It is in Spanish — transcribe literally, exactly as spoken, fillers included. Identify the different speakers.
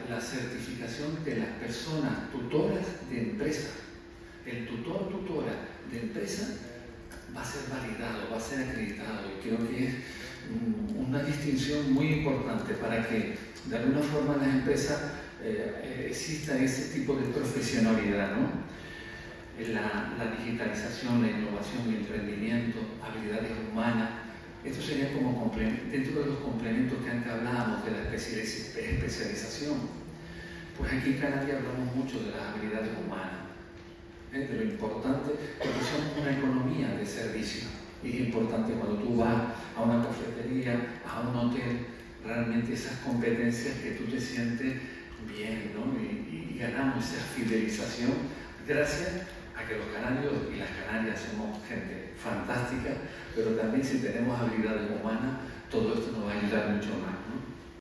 Speaker 1: la certificación de las personas tutoras de empresa. El tutor tutora de empresa va a ser validado, va a ser acreditado, y creo que es una distinción muy importante para que de alguna forma en las empresas eh, exista ese tipo de profesionalidad, ¿no? La, la digitalización, la innovación, el emprendimiento, habilidades humanas. Esto sería como dentro de los complementos que antes hablábamos de la especialización. Pues aquí en Canarias hablamos mucho de las habilidades humanas, ¿eh? De lo importante, porque somos una economía de servicio. Y es importante cuando tú vas a una cafetería, a un hotel, realmente esas competencias que tú te sientes bien, ¿no? Y, y ganamos esa fidelización gracias a que los canarios y las canarias somos gente fantástica, pero también si tenemos habilidades humanas, todo esto nos va a ayudar mucho más, ¿no?